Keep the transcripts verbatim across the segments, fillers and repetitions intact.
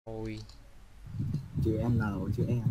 Ôi, chữ N chữ N.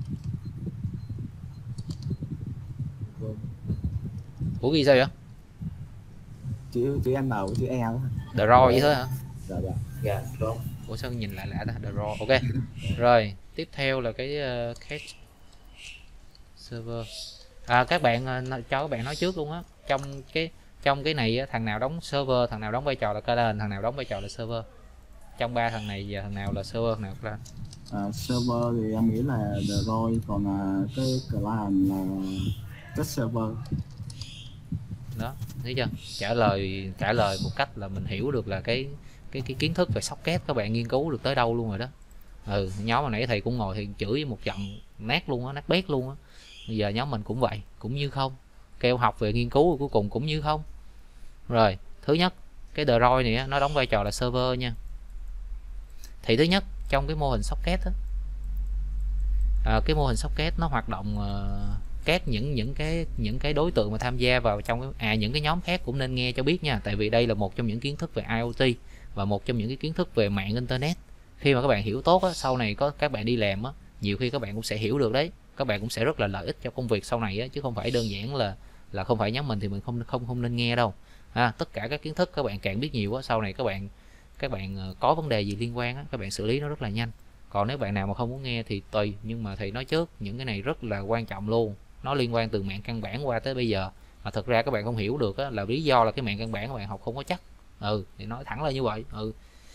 Vâng. ủa ghi sao vậy? chữ chữ N với chữ E đó. The Raw vậy thôi hả? Dạ dạ dạ đúng. Ủa sao nhìn lạ lạ ta? The Raw. Ok. Rồi, tiếp theo là cái uh, cache server. À các bạn uh, cho các bạn nói trước luôn á. Trong cái trong cái này á, thằng nào đóng server, thằng nào đóng vai trò là client, thằng nào đóng vai trò là server. Trong ba thằng này giờ thằng nào là server, thằng nào client? À, server thì em nghĩ là The Roy, còn à, cái client là test server. Đó, thấy chưa? Trả lời trả lời một cách là mình hiểu được là cái cái cái kiến thức về socket các bạn nghiên cứu được tới đâu luôn rồi đó. Ừ, nhóm hồi nãy thầy cũng ngồi thì chửi một trận nát luôn á, nát bét luôn á. Bây giờ nhóm mình cũng vậy, cũng như không. Kêu học về nghiên cứu cuối cùng cũng như không. Rồi, thứ nhất, cái Droid này á, nó đóng vai trò là server nha. Thì thứ nhất, trong cái mô hình socket á, à, cái mô hình socket nó hoạt động uh, các những những cái những cái đối tượng mà tham gia vào trong cái, à những cái nhóm khác cũng nên nghe cho biết nha, tại vì đây là một trong những kiến thức về IoT và một trong những cái kiến thức về mạng internet. Khi mà các bạn hiểu tốt á, sau này có các bạn đi làm á, nhiều khi các bạn cũng sẽ hiểu được đấy, các bạn cũng sẽ rất là lợi ích cho công việc sau này á, chứ không phải đơn giản là là không phải nhóm mình thì mình không không không nên nghe đâu. À, tất cả các kiến thức các bạn càng biết nhiều á, sau này các bạn các bạn có vấn đề gì liên quan á, các bạn xử lý nó rất là nhanh. Còn nếu bạn nào mà không muốn nghe thì tùy, nhưng mà thầy nói trước những cái này rất là quan trọng luôn, nó liên quan từ mạng căn bản qua tới bây giờ, mà thật ra các bạn không hiểu được á, là lý do là cái mạng căn bản các bạn học không có chắc. Ừ, thì nói thẳng là như vậy. Ừ,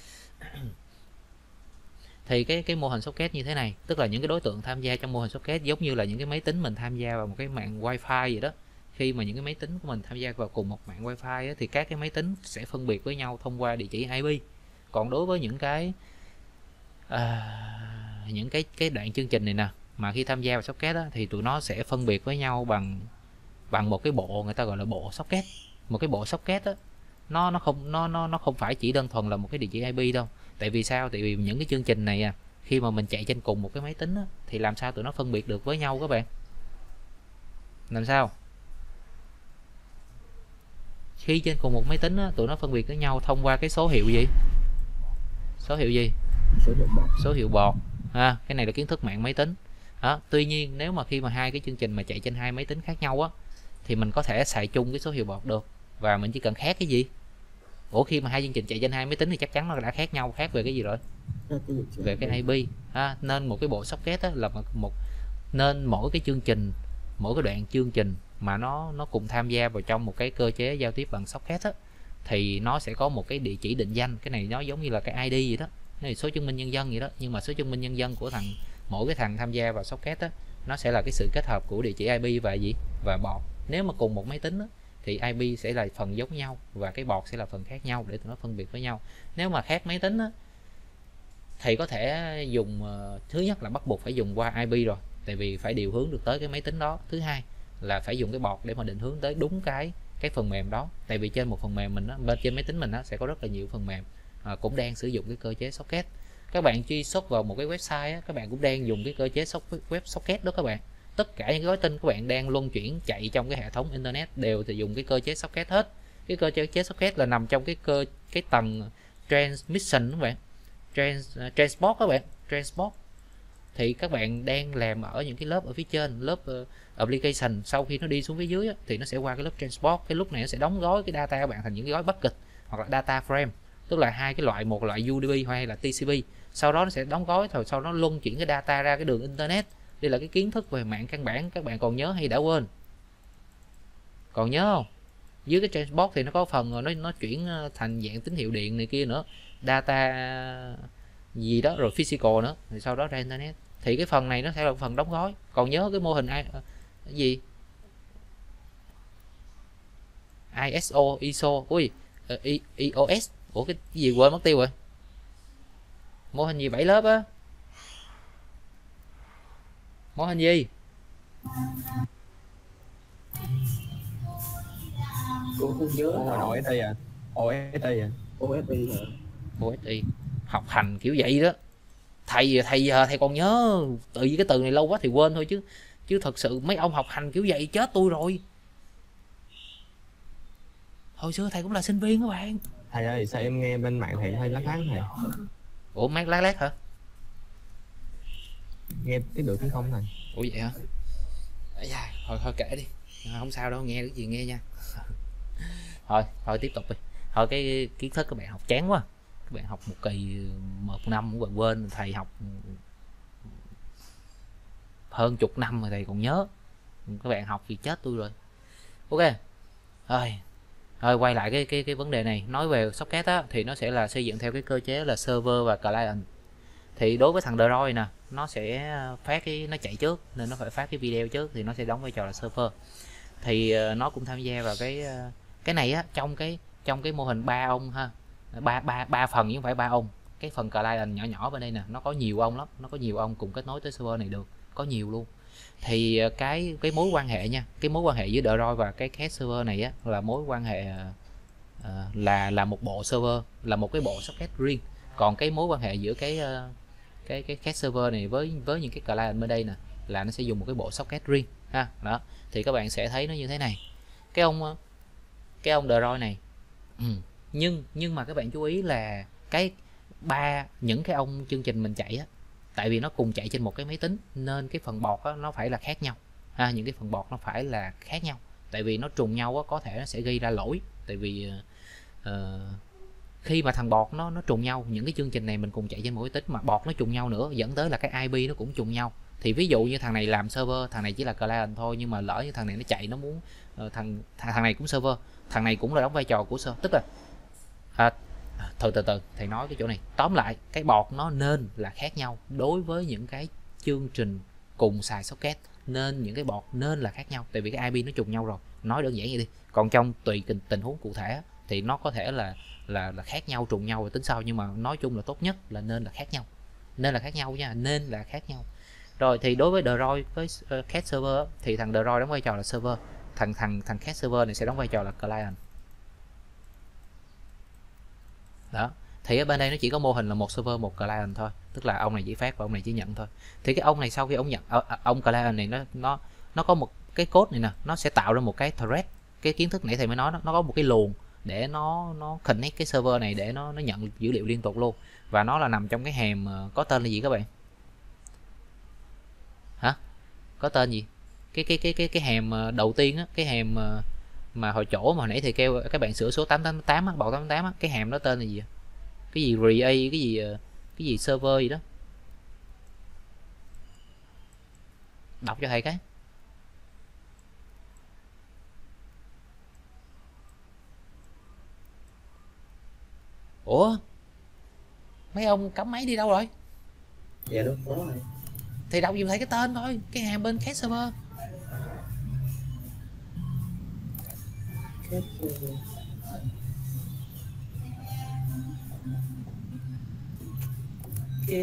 thì cái cái mô hình socket như thế này, tức là những cái đối tượng tham gia trong mô hình socket giống như là những cái máy tính mình tham gia vào một cái mạng wifi vậy đó. Khi mà những cái máy tính của mình tham gia vào cùng một mạng wifi á, thì các cái máy tính sẽ phân biệt với nhau thông qua địa chỉ i pê. Còn đối với những cái à, những cái cái đoạn chương trình này nè, mà khi tham gia vào socket á, thì tụi nó sẽ phân biệt với nhau bằng bằng một cái bộ người ta gọi là bộ socket. Một cái bộ socket á, nó nó không nó nó nó không phải chỉ đơn thuần là một cái địa chỉ i pê đâu. Tại vì sao? Tại vì những cái chương trình này à, khi mà mình chạy trên cùng một cái máy tính á, thì làm sao tụi nó phân biệt được với nhau các bạn? Làm sao? Khi trên cùng một máy tính á, tụi nó phân biệt với nhau thông qua cái số hiệu gì? Số hiệu gì? Số hiệu bọt. Số hiệu bọt. À, cái này là kiến thức mạng máy tính. Đó, tuy nhiên nếu mà khi mà hai cái chương trình mà chạy trên hai máy tính khác nhau á, thì mình có thể xài chung cái số hiệu bọt được, và mình chỉ cần khác cái gì? Ủa khi mà hai chương trình chạy trên hai máy tính thì chắc chắn nó đã khác nhau, khác về cái gì rồi? Về cái i pê. À, nên một cái bộ socket á, là một, một nên mỗi cái chương trình, mỗi cái đoạn chương trình mà nó nó cùng tham gia vào trong một cái cơ chế giao tiếp bằng socket á, thì nó sẽ có một cái địa chỉ định danh. Cái này nó giống như là cái i đê vậy đó, này số chứng minh nhân dân vậy đó, nhưng mà số chứng minh nhân dân của thằng mỗi cái thằng tham gia vào socket á, nó sẽ là cái sự kết hợp của địa chỉ i pê và gì và bọt. Nếu mà cùng một máy tính á, thì i pê sẽ là phần giống nhau và cái bọt sẽ là phần khác nhau để tụi nó phân biệt với nhau. Nếu mà khác máy tính á, thì có thể dùng uh, thứ nhất là bắt buộc phải dùng qua i pê rồi, tại vì phải điều hướng được tới cái máy tính đó. Thứ hai là phải dùng cái bọt để mà định hướng tới đúng cái cái phần mềm đó, tại vì trên một phần mềm mình đó, bên trên máy tính mình đó, sẽ có rất là nhiều phần mềm à, cũng đang sử dụng cái cơ chế socket. Các bạn truy xuất vào một cái website á, các bạn cũng đang dùng cái cơ chế web socket đó các bạn. Tất cả những gói tin các bạn đang luân chuyển chạy trong cái hệ thống internet đều thì dùng cái cơ chế socket hết. Cái cơ chế socket là nằm trong cái cơ cái tầng transmission các bạn, Trans, uh, transport các bạn, transport. Thì các bạn đang làm ở những cái lớp ở phía trên, lớp uh, application, sau khi nó đi xuống phía dưới á, thì nó sẽ qua cái lớp transport. Cái lúc này nó sẽ đóng gói cái data các bạn thành những cái gói bucket hoặc là data frame, tức là hai cái loại, một loại u đê bê hay là tê xê pê. Sau đó nó sẽ đóng gói rồi sau đó luân chuyển cái data ra cái đường internet. Đây là cái kiến thức về mạng căn bản, các bạn còn nhớ hay đã quên? Còn nhớ không? Dưới cái transport thì nó có phần rồi nó nó chuyển thành dạng tín hiệu điện này kia nữa, data gì đó, rồi physical nữa, thì sau đó ra internet. Thì cái phần này nó sẽ là phần đóng gói. Còn nhớ cái mô hình ai, cái gì i ét o, i ét o, ui I, i o ét, ủa cái, cái gì quên mất tiêu rồi, mô hình gì bảy lớp á, mô hình gì? Cũng không nhớ. ô ét i à? ô ét i à? ô ét i hả? ô ét i. Học hành kiểu vậy đó. Thầy thầy giờ thầy còn nhớ, tự vì cái từ này lâu quá thì quên thôi, chứ chứ thật sự mấy ông học hành kiểu vậy chết tôi rồi. Hồi xưa thầy cũng là sinh viên các bạn. Thầy ơi, sao em nghe bên mạng thầy hơi lắc lắc thầy? Ủa mát lát lát hả? nghe tiếp được tiếng không này. Ủa vậy hả? Ây da, thôi thôi kể đi, không sao đâu, nghe được gì nghe nha. thôi thôi tiếp tục đi. Thôi cái kiến thức các bạn học chán quá, các bạn học một kỳ một năm cũng quên quên, thầy học hơn chục năm rồi thầy còn nhớ, các bạn học thì chết tôi rồi. Ok rồi, rồi quay lại cái cái cái vấn đề này, nói về socket á thì nó sẽ là xây dựng theo cái cơ chế là server và client. Thì đối với thằng Droid nè, nó sẽ phát cái nó chạy trước nên nó phải phát cái video trước, thì nó sẽ đóng vai trò là server. Thì uh, nó cũng tham gia vào cái uh, cái này á, trong cái trong cái mô hình ba ông ha, ba ba ba phần chứ không phải ba ông. Cái phần client nhỏ nhỏ bên đây nè, nó có nhiều ông lắm, nó có nhiều ông cùng kết nối tới server này được, có nhiều luôn. Thì uh, cái cái mối quan hệ nha, cái mối quan hệ giữa Droid và cái cache server này á là mối quan hệ uh, là là một bộ server, là một cái bộ socket riêng. Còn cái mối quan hệ giữa cái uh, cái cái cache server này với với những cái client bên đây nè là nó sẽ dùng một cái bộ socket riêng ha. Đó thì các bạn sẽ thấy nó như thế này, cái ông cái ông Droid này. ừ. nhưng nhưng mà các bạn chú ý là cái ba những cái ông chương trình mình chạy á, tại vì nó cùng chạy trên một cái máy tính nên cái phần bọt á, nó phải là khác nhau ha, những cái phần bọt nó phải là khác nhau, tại vì nó trùng nhau á, có thể nó sẽ gây ra lỗi. Tại vì uh, khi mà thằng bọt nó nó trùng nhau, những cái chương trình này mình cùng chạy trên một cái tích mà bọt nó trùng nhau nữa, dẫn tới là cái i pê nó cũng trùng nhau. Thì ví dụ như thằng này làm server, thằng này chỉ là client thôi, nhưng mà lỡ như thằng này nó chạy, nó muốn uh, thằng thằng này cũng server, thằng này cũng là đóng vai trò của server, tức là à, từ từ từ thầy nói cái chỗ này. Tóm lại cái bọt nó nên là khác nhau đối với những cái chương trình cùng xài socket, nên những cái bọt nên là khác nhau, tại vì cái i pê nó trùng nhau rồi, nói đơn giản vậy đi. Còn trong tùy tình, tình huống cụ thể thì nó có thể là là là khác nhau, trùng nhau rồi tính sau, nhưng mà nói chung là tốt nhất là nên là khác nhau, nên là khác nhau nha, nên là khác nhau. Rồi thì đối với Droid với uh, cache server thì thằng Droid đóng vai trò là server, thằng thằng thằng cache server này sẽ đóng vai trò là client. Đó thì ở bên đây nó chỉ có mô hình là một server một client thôi, tức là ông này chỉ phát và ông này chỉ nhận thôi. Thì cái ông này sau khi ông nhận, ông client này nó nó nó có một cái code này nè, nó sẽ tạo ra một cái thread. Cái kiến thức nãy thầy mới nói đó, nó có một cái luồng để nó nó connect cái server này để nó nó nhận dữ liệu liên tục luôn, và nó là nằm trong cái hàm có tên là gì các bạn? Hả? Có tên gì? Cái cái cái cái cái hàm đầu tiên á, cái hàm mà hồi chỗ mà hồi nãy thầy kêu các bạn sửa số tám tám tám á, bọc tám tám á, cái hàm đó tên là gì? Cái gì rea, cái gì cái gì server gì đó. Đọc cho thầy cái. Ủa? Mấy ông cắm máy đi đâu rồi? Dạ đúng rồi. Thì đọc giùm thấy cái tên thôi, cái hàm bên cache server. Cache server. Okay.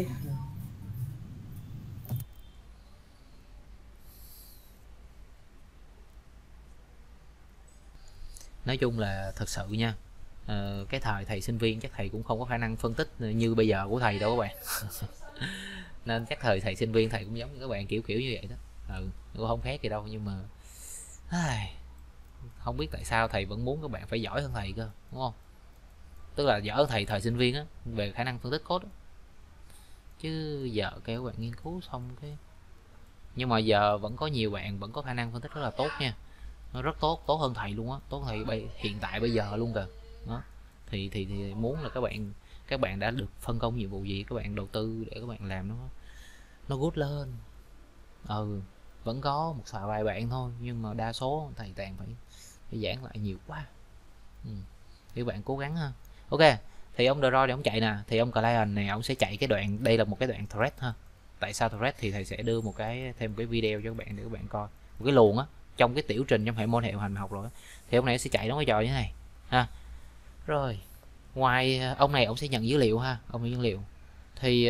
Nói chung là thật sự nha, ờ, cái thời thầy sinh viên chắc thầy cũng không có khả năng phân tích như bây giờ của thầy đâu các bạn. Nên chắc thời thầy sinh viên thầy cũng giống như các bạn, kiểu kiểu như vậy đó. Ừ, cũng không khác gì đâu, nhưng mà ai, không biết tại sao thầy vẫn muốn các bạn phải giỏi hơn thầy cơ, đúng không? Tức là giỏi hơn thầy thời sinh viên á, về khả năng phân tích code đó. Chứ giờ kêu các bạn nghiên cứu xong cái, nhưng mà giờ vẫn có nhiều bạn vẫn có khả năng phân tích rất là tốt nha, nó rất tốt, tốt hơn thầy luôn á, tốt hơn thầy hiện tại bây giờ luôn kìa. Đó thì, thì thì muốn là các bạn các bạn đã được phân công nhiệm vụ gì, các bạn đầu tư để các bạn làm nó nó good lên. Ừ, vẫn có một vài vài bạn thôi, nhưng mà đa số thầy toàn phải phải giảng lại nhiều quá. Ừ, thì các bạn cố gắng ha. Ok, thì ông Droid để ông chạy nè, thì ông client này ông sẽ chạy cái đoạn, đây là một cái đoạn thread ha. Tại sao thread thì thầy sẽ đưa một cái thêm một cái video cho các bạn để các bạn coi một cái luồng á, trong cái tiểu trình trong hệ môn hệ điều hành học rồi đó. Thì ông này sẽ chạy nó cái trò như thế này ha. Rồi ngoài ông này ông sẽ nhận dữ liệu ha, ông nhận dữ liệu thì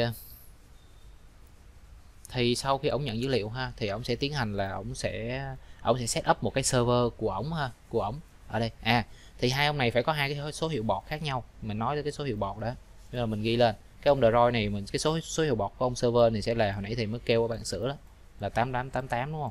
thì sau khi ông nhận dữ liệu ha, thì ông sẽ tiến hành là ông sẽ ông sẽ set up một cái server của ổng ha, của ổng ở đây. À thì hai ông này phải có hai cái số hiệu bọt khác nhau, mình nói tới cái số hiệu bọt đó, bây giờ mình ghi lên cái ông Droid này, mình cái số số hiệu bọt của ông server này sẽ là, hồi nãy thì mới kêu các bạn sửa đó, là tám tám tám tám đúng không?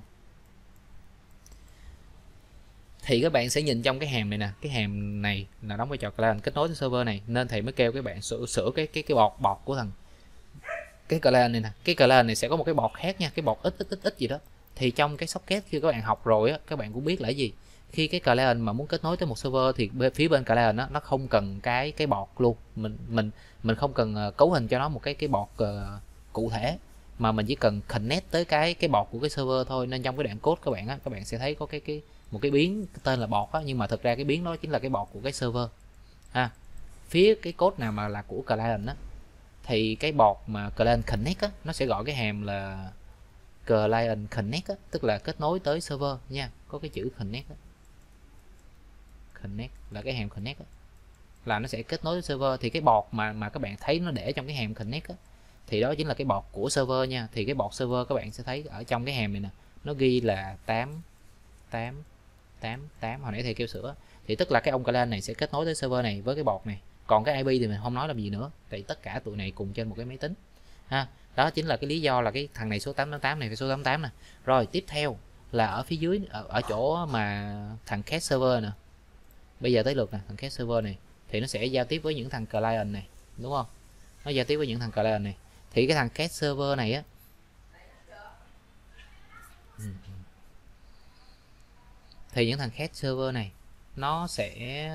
Thì các bạn sẽ nhìn trong cái hàm này nè, cái hàm này là đóng vai trò client kết nối tới server này, nên thầy mới kêu các bạn sửa sửa cái cái cái bọt bọt của thằng cái client này nè, cái client này sẽ có một cái bọt khác nha, cái bọt ít ít ít ít gì đó. Thì trong cái socket khi các bạn học rồi á, các bạn cũng biết là cái gì. Khi cái client mà muốn kết nối tới một server thì phía bên client á, nó không cần cái cái bọt luôn, mình mình mình không cần cấu hình cho nó một cái cái bọt uh, cụ thể, mà mình chỉ cần connect tới cái cái bọt của cái server thôi. Nên trong cái đoạn code các bạn á, các bạn sẽ thấy có cái cái một cái biến tên là bọt á, nhưng mà thực ra cái biến đó chính là cái bọt của cái server ha. Phía cái code nào mà là của client á, thì cái bọt mà client connect á, nó sẽ gọi cái hàm là client connect á, tức là kết nối tới server nha, có cái chữ connect á. Connect là cái hàm connect á, là nó sẽ kết nối tới server. Thì cái bọt mà mà các bạn thấy nó để trong cái hàm connect á, thì đó chính là cái bọt của server nha. Thì cái bọt server các bạn sẽ thấy ở trong cái hàm này nè, nó ghi là tám tám tám tám, hồi nãy thầy kêu sửa. Thì tức là cái ông client này sẽ kết nối tới server này với cái bọt này. Còn cái i pê thì mình không nói làm gì nữa, tại tất cả tụi này cùng trên một cái máy tính ha. Đó chính là cái lý do là cái thằng này số tám tám tám này phải số tám tám nè. Rồi tiếp theo là ở phía dưới, ở, ở chỗ mà thằng cache server nè, bây giờ tới lượt nè, thằng cache server này thì nó sẽ giao tiếp với những thằng client này, đúng không? Nó giao tiếp với những thằng client này. Thì cái thằng cache server này á, thì những thằng cache server này nó sẽ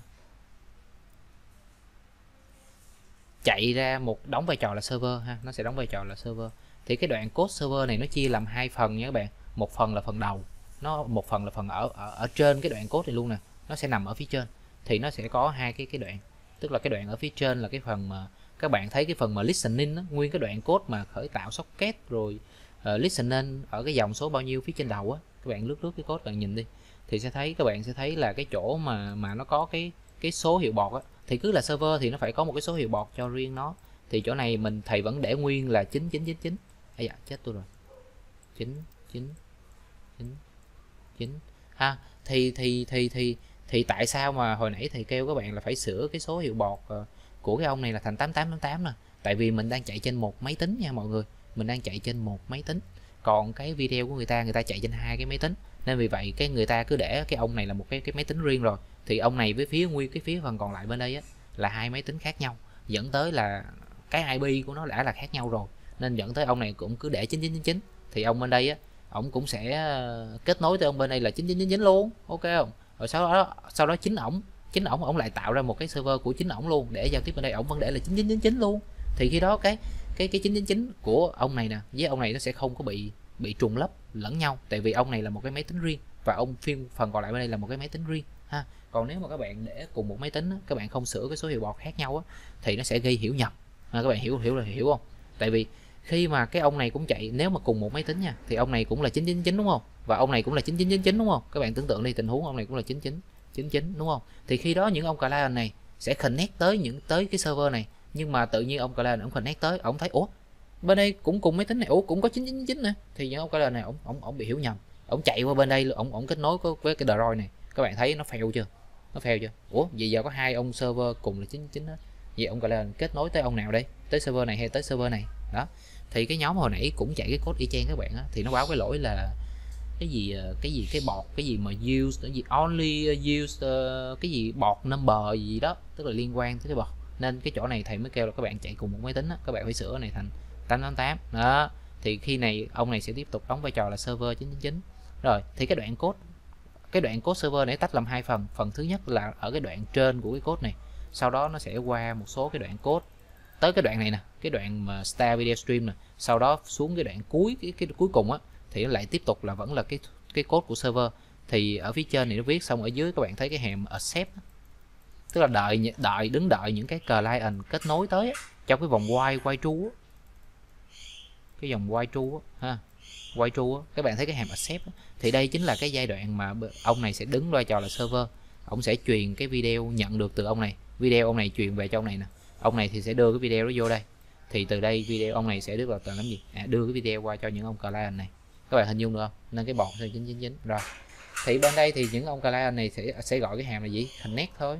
chạy ra một đóng vai trò là server ha, nó sẽ đóng vai trò là server. Thì cái đoạn code server này nó chia làm hai phần nha các bạn. Một phần là phần đầu, nó một phần là phần ở ở, ở trên cái đoạn code này luôn nè, nó sẽ nằm ở phía trên. Thì nó sẽ có hai cái cái đoạn, tức là cái đoạn ở phía trên là cái phần mà các bạn thấy cái phần mà listening đó, nguyên cái đoạn code mà khởi tạo socket rồi uh, listening ở cái dòng số bao nhiêu phía trên đầu á, các bạn lướt lướt cái code bạn nhìn đi thì sẽ thấy, các bạn sẽ thấy là cái chỗ mà mà nó có cái cái số hiệu bọt á, thì cứ là server thì nó phải có một cái số hiệu bọt cho riêng nó. Thì chỗ này mình thầy vẫn để nguyên là chín chín chín chín. Ây dạ chết tôi rồi, chín chín chín chín ha. Thì thì thì thì thì tại sao mà hồi nãy thầy kêu các bạn là phải sửa cái số hiệu bọt của cái ông này là thành tám tám tám tám nè? Tại vì mình đang chạy trên một máy tính nha mọi người, mình đang chạy trên một máy tính, còn cái video của người ta người ta chạy trên hai cái máy tính, nên vì vậy cái người ta cứ để cái ông này là một cái cái máy tính riêng rồi, thì ông này với phía nguyên cái phía phần còn lại bên đây á là hai máy tính khác nhau, dẫn tới là cái i pê của nó đã là khác nhau rồi, nên dẫn tới ông này cũng cứ để chín chín chín chín. Thì ông bên đây á, ổng cũng sẽ kết nối tới ông bên đây là chín chín chín chín luôn, ok không? Rồi sau đó sau đó chính ổng chính ổng ổng lại tạo ra một cái server của chính ổng luôn để giao tiếp bên đây, ổng vẫn để là chín chín chín chín luôn. Thì khi đó cái cái cái chín chín chín của ông này nè với ông này nó sẽ không có bị bị trùng lắp lẫn nhau, tại vì ông này là một cái máy tính riêng và ông phiên phần còn lại bên đây là một cái máy tính riêng ha. Còn nếu mà các bạn để cùng một máy tính á, các bạn không sửa cái số hiệu bọt khác nhau á, thì nó sẽ gây hiểu nhầm ha. Các bạn hiểu hiểu là hiểu không? Tại vì khi mà cái ông này cũng chạy, nếu mà cùng một máy tính nha, thì ông này cũng là chín chín chín đúng không, và ông này cũng là chín chín chín chín đúng không? Các bạn tưởng tượng đi, tình huống ông này cũng là chín chín chín chín đúng không? Thì khi đó những ông client này sẽ connect tới những tới cái server này, nhưng mà tự nhiên ông client ông connect tới, ông thấy ủa bên đây cũng cùng máy tính này, ủa cũng có chín chín chín chín nè, thì những ông client này ông ông ông bị hiểu nhầm, ông chạy qua bên đây, ông ông kết nối với cái Droid này, các bạn thấy nó fail chưa? Nó fail chưa? Ủa vậy giờ có hai ông server cùng là chín chín chín hết, vậy ông client kết nối tới ông nào đây? Tới server này hay tới server này? Đó. Thì cái nhóm hồi nãy cũng chạy cái code y chang các bạn á, thì nó báo cái lỗi là cái gì cái gì cái bọt cái gì mà use cái gì only use uh, cái gì bọt number gì đó, tức là liên quan tới cái bọt. Nên cái chỗ này thầy mới kêu là các bạn chạy cùng một máy tính á, các bạn phải sửa này thành tám tám tám đó. Thì khi này ông này sẽ tiếp tục đóng vai trò là server chín chín chín. Rồi thì cái đoạn code cái đoạn code server này tách làm hai phần. Phần thứ nhất là ở cái đoạn trên của cái code này, sau đó nó sẽ qua một số cái đoạn code tới cái đoạn này nè, cái đoạn mà start video stream nè, sau đó xuống cái đoạn cuối cái, cái cuối cùng á, thì nó lại tiếp tục là vẫn là cái cái code của server. Thì ở phía trên này nó viết, xong ở dưới các bạn thấy cái hàm accept, tức là đợi đợi đứng đợi những cái client kết nối tới á, trong cái vòng while while true á, cái vòng while true á ha, while true á, các bạn thấy cái hàm accept á, thì đây chính là cái giai đoạn mà ông này sẽ đứng vai trò là server, ông sẽ truyền cái video nhận được từ ông này, video ông này truyền về cho ông này nè, ông này thì sẽ đưa cái video đó vô đây, thì từ đây video ông này sẽ đưa vào làm gì, à, đưa cái video qua cho những ông client này, các bạn hình dung được không? Nên cái bọt là chín chín chín. Rồi thì bên đây thì những ông client này sẽ sẽ gọi cái hàm là gì, connect thôi.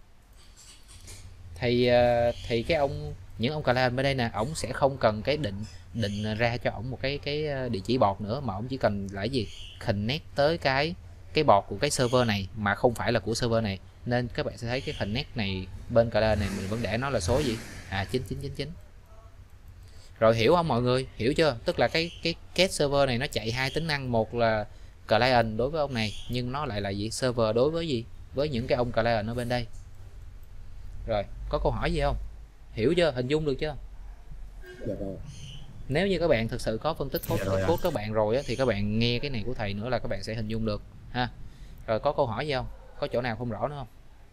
Thì thì cái ông những ông client bên đây nè, ổng sẽ không cần cái định định ra cho ổng một cái cái địa chỉ bọt nữa, mà ổng chỉ cần là gì, connect tới cái cái bọt của cái server này mà không phải là của server này. Nên các bạn sẽ thấy cái connect này bên client này mình vẫn để nó là số gì, à chín chín chín chín. Rồi hiểu không mọi người, hiểu chưa? Tức là cái cái case server này nó chạy hai tính năng, một là client đối với ông này, nhưng nó lại là gì, server đối với gì, với những cái ông client ở bên đây. Rồi có câu hỏi gì không, hiểu chưa, hình dung được chưa? Dạ rồi. Nếu như các bạn thực sự có phân tích code, Dạ rồi ạ. code các bạn rồi á, thì các bạn nghe cái này của thầy nữa là các bạn sẽ hình dung được ha. Rồi có câu hỏi gì không, có chỗ nào không rõ nữa không?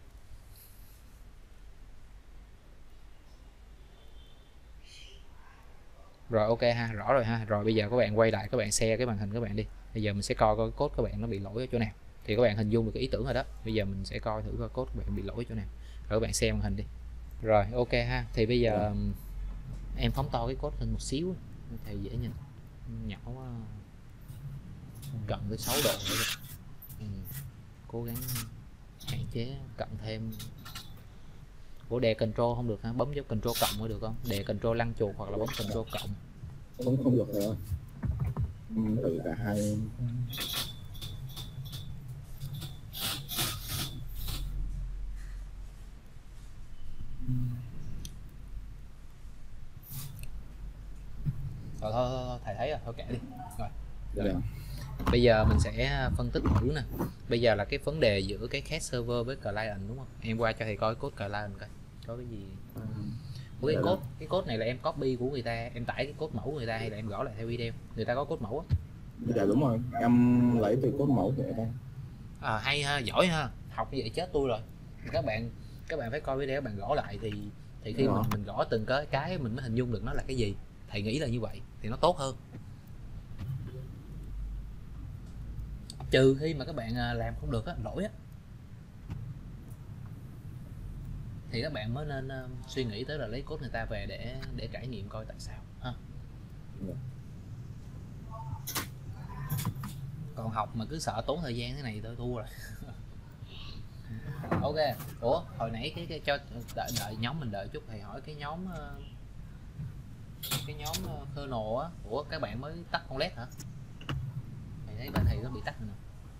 Rồi ok ha, rõ rồi ha. Rồi bây giờ các bạn quay lại, các bạn share cái màn hình các bạn đi. Bây giờ mình sẽ coi coi code các bạn nó bị lỗi ở chỗ nào. Thì các bạn hình dung được cái ý tưởng rồi đó. Bây giờ mình sẽ coi thử coi code các bạn bị lỗi ở chỗ nào. Rồi các bạn share màn hình đi. Rồi ok ha. Thì bây giờ um, em phóng to cái code lên một xíu, thầy dễ nhìn. Nhỏ quá, cận tới sáu độ rồi. Ừ. Cố gắng hạn chế cận thêm. Ủa đè control không được hả? Bấm dấu control cộng mới được không? Đè control lăn chuột hoặc là bấm control cộng. Không không được rồi. Ừ, từ cả hai. Rồi thôi, thôi, thôi thầy thấy rồi, thôi kệ đi. Rồi. Dạ. Bây giờ mình sẽ phân tích thử nè. Bây giờ là cái vấn đề giữa cái case server với client đúng không? Em qua cho thầy coi code client coi. Có cái gì? Ủa, cái code, cái code này là em copy của người ta, em tải cái code mẫu của người ta hay là em gõ lại theo video? Người ta có code mẫu á. Dạ đúng rồi, em lấy từ code mẫu của người ta. À, hay ha, giỏi ha. Học như vậy chết tôi rồi. Các bạn các bạn phải coi video, các bạn gõ lại thì thì khi Dạ. mình mình gõ từng cái cái mình mới hình dung được nó là cái gì. Thầy nghĩ là như vậy thì nó tốt hơn. Trừ khi mà các bạn làm không được á, lỗi á, thì các bạn mới nên uh, suy nghĩ tới là lấy code người ta về để để trải nghiệm coi tại sao ha. Dạ. Còn học mà cứ sợ tốn thời gian thế này tôi thua rồi. Ok. Ủa hồi nãy cái, cái cho đợi, đợi nhóm mình đợi chút, thầy hỏi cái nhóm uh, cái nhóm uh, kernel á, ủa các bạn mới tắt con led hả? Thầy thấy bên thầy nó bị tắt rồi nè.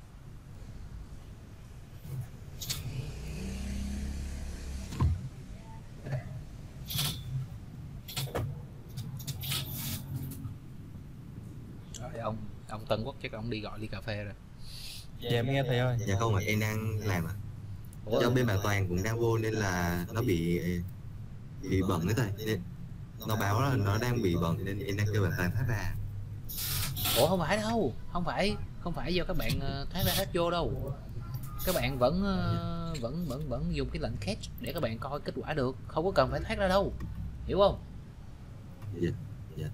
Rồi ông ông Tân Quốc chắc ông đi gọi ly cà phê rồi. Dạ em nghe thầy ơi. Dạ không ạ, em đang làm ạ. Ủa, Do bên bảo toàn cũng đang vô nên là nó bị bị bận nữa thầy. Nên nó báo là nó đang bị bận nên em đang kêu bảo toàn thoát ra. ủa không phải đâu, không phải không phải do các bạn uh, thoát ra hết vô đâu. Các bạn vẫn uh, vẫn vẫn vẫn dùng cái lệnh catch để các bạn coi kết quả được, không có cần phải thoát ra đâu, hiểu không? Dạ, dạ.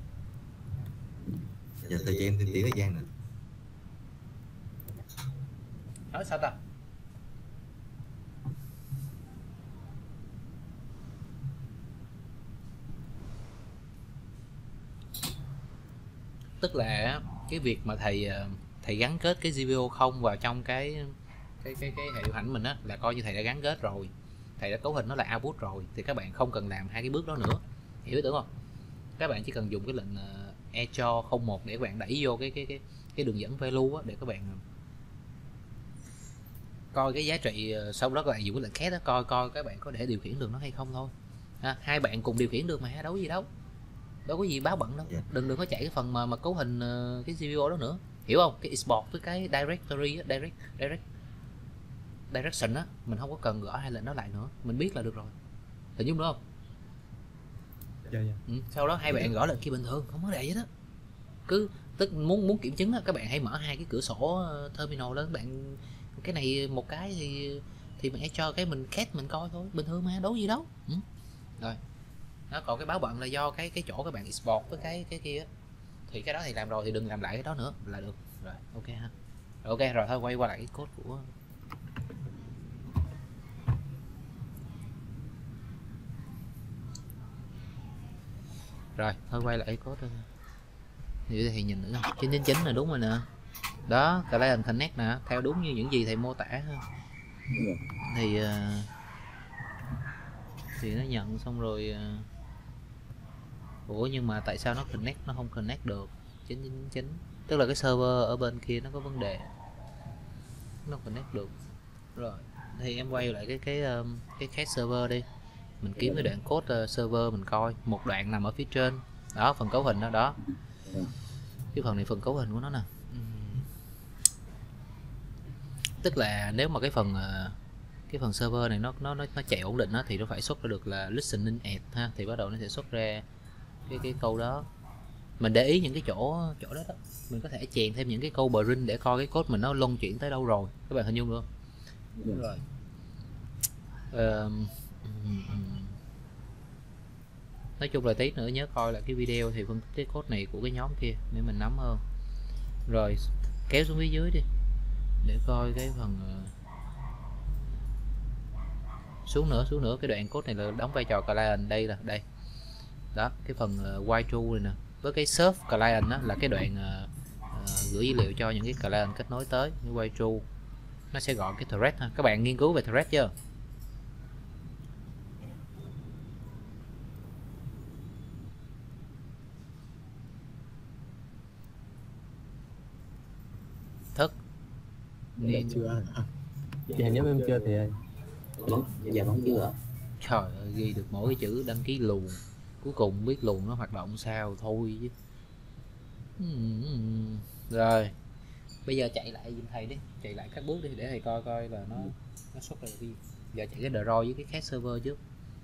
Dạ thầy cho em thêm tí thời gian nữa. Nói sao ta? Tức là cái việc mà thầy thầy gắn kết cái giê pê ô không vào trong cái cái cái cái hệ điều hành mình á, là coi như thầy đã gắn kết rồi, thầy đã cấu hình nó là output rồi, thì các bạn không cần làm hai cái bước đó nữa, hiểu ý tưởng không? Các bạn chỉ cần dùng cái lệnh uh, echo không một để các bạn đẩy vô cái cái cái cái đường dẫn value á, để các bạn coi cái giá trị, uh, sau đó các bạn dùng cái lệnh khác đó, coi coi các bạn có để điều khiển được nó hay không thôi. À, hai bạn cùng điều khiển được mà, đâu có gì đâu, đâu có gì báo bận đâu. Yeah. Đừng đừng có chạy cái phần mà mà cấu hình uh, cái giê pê ô đó nữa, hiểu không? Cái export với cái directory á, direct direct direction á, mình không có cần gõ hai lệnh đó lại nữa, mình biết là được rồi, hình dung đúng không? Dạ dạ. Ừ. Sau đó hai bạn gõ lệnh kia bình thường, không có đề gì đó. Cứ tức muốn muốn kiểm chứng á, các bạn hãy mở hai cái cửa sổ terminal lên, bạn cái này một cái thì thì mình hãy cho cái mình catch mình coi thôi, bình thường mà, đâu gì đâu. Ừ. Rồi nó còn cái báo bận là do cái cái chỗ các bạn export với cái cái kia á, thì cái đó thì làm rồi thì đừng làm lại cái đó nữa là được rồi. Ok ha. Rồi, ok rồi, thôi quay qua lại cái code của rồi thôi quay lại cái code thôi. Thì thầy nhìn nữa không? chín chín chín là đúng rồi nè. Đó, Client Connect nè, theo đúng như những gì thầy mô tả ha. Thì uh, thì nó nhận xong rồi. Uh, ủa nhưng mà tại sao nó connect nó không connect được? chín chín chín tức là cái server ở bên kia nó có vấn đề, nó connect được. Rồi thì em quay lại cái cái um, cái case server đi, mình kiếm cái đoạn code uh, server mình coi. Một đoạn nằm ở phía trên, Đó, phần cấu hình đó đó. Cái phần này phần cấu hình của nó nè. Tức là nếu mà cái phần cái phần server này nó nó nó, nó chạy ổn định đó, thì nó phải xuất ra được là listening at ha, thì bắt đầu nó sẽ xuất ra cái cái câu đó. Mình để ý những cái chỗ chỗ đó đó, mình có thể chèn thêm những cái câu print để coi cái code mình nó luân chuyển tới đâu rồi, các bạn hình dung được không? Yes. Rồi. Uh, nói chung là tí nữa nhớ coi lại cái video thì phân tích cái code này của cái nhóm kia để mình nắm hơn. Rồi kéo xuống phía dưới đi để coi cái phần uh, xuống nữa xuống nữa cái đoạn code này là đóng vai trò client. Đây là đây đó, cái phần uh, while true này nè, với cái serve client đó là cái đoạn uh, uh, gửi dữ liệu cho những cái client kết nối tới. Cái while true nó sẽ gọi cái thread ha. Các bạn nghiên cứu về thread chưa? Thức Dạ chưa. Dạ nhóm em chưa thì ơi. Dạ vẫn chưa. Trời ơi, ghi được mỗi cái chữ đăng ký luồng, cuối cùng biết luồng nó hoạt động sao thôi chứ. Rồi bây giờ chạy lại giùm thầy đi, chạy lại các bước đi để thầy coi coi là nó nó xuất ra cái gì. Giờ chạy cái draw với cái cache server trước.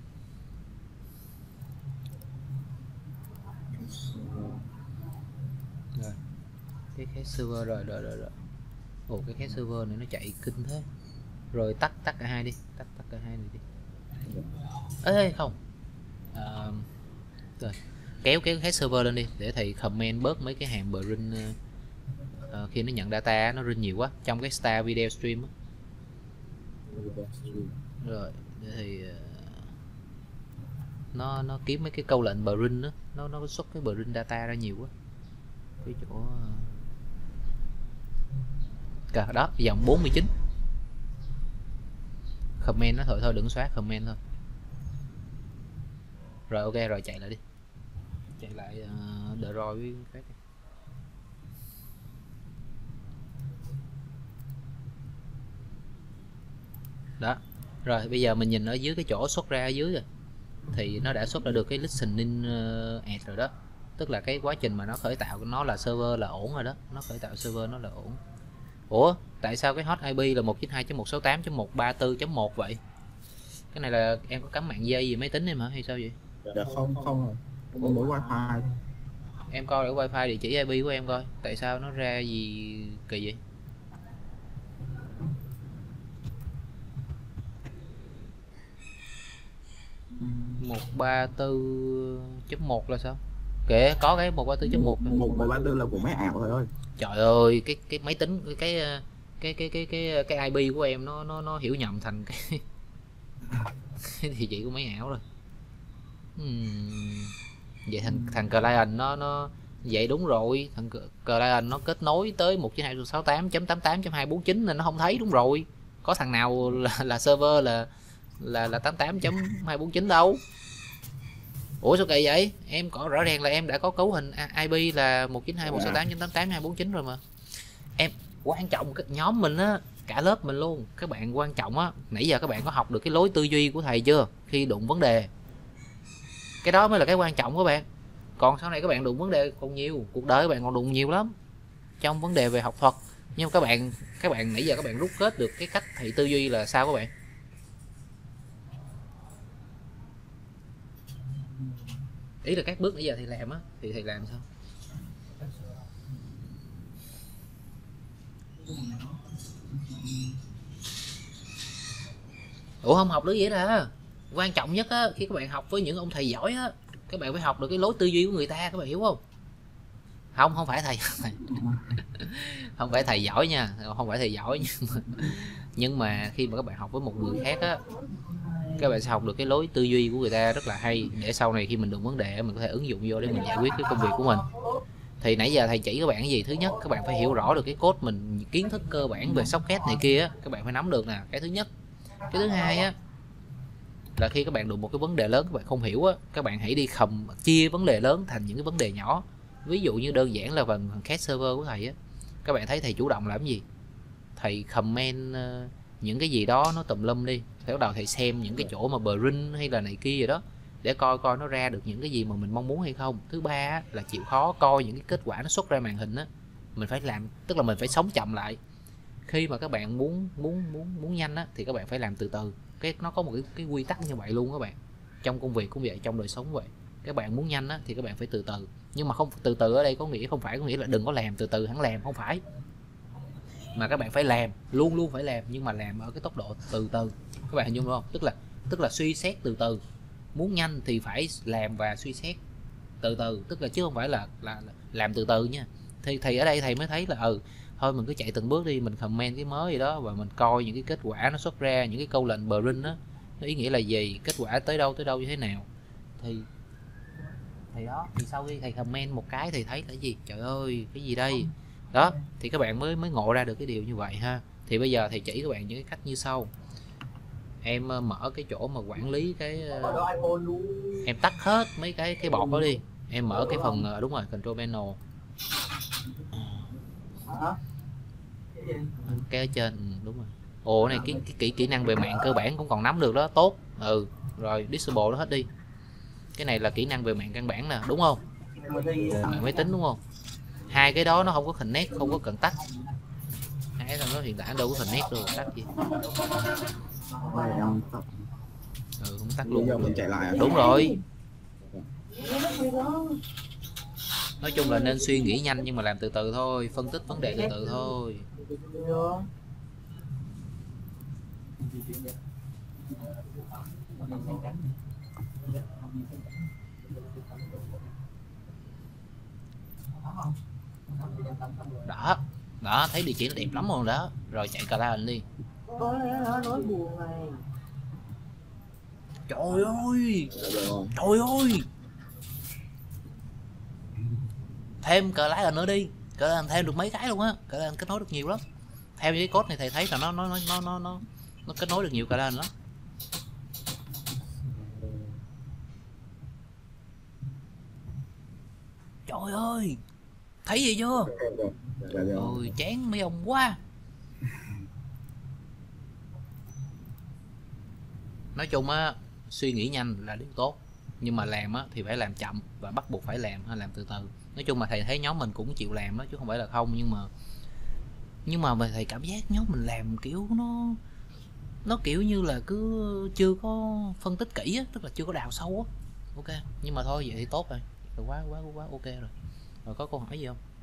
Rồi cái cache server rồi rồi rồi rồi. Ồ, cái cache server này nó chạy kinh thế. Rồi tắt tắt cả hai đi, tắt tắt cả hai này đi. Ê không à, rồi kéo kéo cache server lên đi để thầy comment bớt mấy cái hàm print uh, khi nó nhận data nó print nhiều quá trong cái star video stream đó. Rồi để thì uh, nó nó kiếm mấy cái câu lệnh print đó, nó nó xuất cái print data ra nhiều quá. Cái chỗ uh, cả đó dòng bốn mươi chín comment nó thôi thôi đừng xóa comment thôi. Rồi ok rồi chạy lại đi, chạy lại uh, đợi rồi với cái này. Đó rồi bây giờ mình nhìn ở dưới cái chỗ xuất ra ở dưới rồi thì nó đã xuất ra được cái listening uh, at rồi đó, tức là cái quá trình mà nó khởi tạo của nó là server là ổn rồi đó, nó khởi tạo server nó là ổn. Ủa tại sao cái host i pê là một chín hai chấm một sáu tám chấm một ba tư chấm một vậy? Cái này là em có cắm mạng dây gì máy tính em hả hay sao vậy? Dạ không không rồi, không đổi wifi. Em coi ở wifi địa chỉ i pê của em coi tại sao nó ra gì kỳ vậy? một ba tư chấm một là sao? Kệ có cái một ba tư chấm một một ba tư là của máy ảo thôi ơi. Trời ơi cái cái máy tính cái cái cái cái cái cái i pê của em nó nó nó hiểu nhầm thành cái cái địa chỉ của máy ảo rồi. Hmm. Vậy thằng thằng client nó nó vậy đúng rồi, thằng client nó kết nối tới một chín hai sáu tám chấm tám tám chấm hai bốn chín nên nó không thấy đúng rồi. Có thằng nào là, là server là là là tám tám chấm hai bốn chín đâu. Ủa sao kỳ vậy? Em có rõ ràng là em đã có cấu hình i pê là một chín hai một sáu tám chấm tám tám hai bốn chín rồi mà. Em quan trọng cái nhóm mình á, cả lớp mình luôn, các bạn quan trọng á, nãy giờ các bạn có học được cái lối tư duy của thầy chưa khi đụng vấn đề? Cái đó mới là cái quan trọng các bạn. Còn sau này các bạn đụng vấn đề còn nhiều, cuộc đời các bạn còn đụng nhiều lắm trong vấn đề về học thuật. Nhưng các bạn các bạn nãy giờ các bạn rút kết được cái cách thầy tư duy là sao các bạn? Ý là các bước nãy giờ thầy làm á thì thầy làm sao? Ủa không học được gì đó. Quan trọng nhất á, khi các bạn học với những ông thầy giỏi á, các bạn phải học được cái lối tư duy của người ta, các bạn hiểu không? Không, không phải thầy không phải thầy giỏi nha, không phải thầy giỏi nhưng mà, nhưng mà khi mà các bạn học với một người khác á, các bạn sẽ học được cái lối tư duy của người ta rất là hay, để sau này khi mình đụng vấn đề mình có thể ứng dụng vô để mình giải quyết cái công việc của mình. Thì nãy giờ thầy chỉ các bạn cái gì? Thứ nhất, các bạn phải hiểu rõ được cái code mình, kiến thức cơ bản về socket này kia á, các bạn phải nắm được nè, cái thứ nhất. Cái thứ hai á là khi các bạn đụng một cái vấn đề lớn các bạn không hiểu á, các bạn hãy đi khầm chia vấn đề lớn thành những cái vấn đề nhỏ. Ví dụ như đơn giản là phần cache server của thầy á, các bạn thấy thầy chủ động làm gì? Thầy comment những cái gì đó nó tùm lum đi, thầy bắt đầu thầy xem những cái chỗ mà print hay là này kia gì đó, để coi coi nó ra được những cái gì mà mình mong muốn hay không. Thứ ba á, là chịu khó coi những cái kết quả nó xuất ra màn hình á, mình phải làm, tức là mình phải sống chậm lại. Khi mà các bạn muốn muốn muốn muốn nhanh á thì các bạn phải làm từ từ. Cái nó có một cái, cái quy tắc như vậy luôn các bạn. Trong công việc cũng vậy, trong đời sống vậy. Các bạn muốn nhanh á thì các bạn phải từ từ. Nhưng mà không từ từ ở đây có nghĩa không phải có nghĩa là đừng có làm từ từ hẳn làm, không phải. Mà các bạn phải làm, luôn luôn phải làm, nhưng mà làm ở cái tốc độ từ từ. Các bạn hình dung không? Tức là tức là suy xét từ từ. Muốn nhanh thì phải làm và suy xét từ từ, tức là chứ không phải là là, là làm từ từ nha. Thì thì ở đây thầy mới thấy là ừ thôi mình cứ chạy từng bước đi, mình comment cái mới gì đó và mình coi những cái kết quả nó xuất ra, những cái câu lệnh print đó nó ý nghĩa là gì, kết quả tới đâu tới đâu như thế nào. Thì thì đó, thì sau khi thầy comment một cái thì thấy là gì, trời ơi cái gì đây đó, thì các bạn mới mới ngộ ra được cái điều như vậy ha. Thì bây giờ thầy chỉ các bạn những cái cách như sau. Em mở cái chỗ mà quản lý cái, em tắt hết mấy cái cái bọt đó đi, em mở cái phần, đúng rồi, control panel cái ở trên, ừ, đúng rồi. Ồ này cái, cái kỹ kỹ năng về mạng cơ bản cũng còn nắm được đó, tốt. Ừ rồi disable nó hết đi. Cái này là kỹ năng về mạng căn bản nè, đúng không, mạng máy tính đúng không. Hai cái đó nó không có connect, không có cần tắt. Hai cái thằng đó hiện tại đâu có connect đâu, tắt gì. Ừ không tắt luôn. Giờ mình chạy lại à? Đúng rồi. Nói chung là nên suy nghĩ nhanh nhưng mà làm từ từ thôi, phân tích vấn đề từ từ thôi. Đó, đó thấy địa chỉ nó đẹp lắm rồi đó. Rồi chạy client đi. Nói buồn này. Trời ơi, trời ơi, thêm client nữa đi, client thêm được mấy cái luôn á, client kết nối được nhiều lắm. Theo cái code này thầy thấy là nó nó nó nó nó nó, nó kết nối được nhiều client lắm. Trời ơi, thấy gì chưa? Ôi chán mấy ông quá. Nói chung á, suy nghĩ nhanh là điều tốt, nhưng mà làm á thì phải làm chậm và bắt buộc phải làm hay làm từ từ. Nói chung mà thầy thấy nhóm mình cũng chịu làm đó chứ không phải là không, nhưng mà nhưng mà thầy cảm giác nhóm mình làm kiểu nó nó kiểu như là cứ chưa có phân tích kỹ á, tức là chưa có đào sâu á. Ok, nhưng mà thôi vậy thì tốt rồi, quá quá quá ok rồi. Rồi có câu hỏi gì không?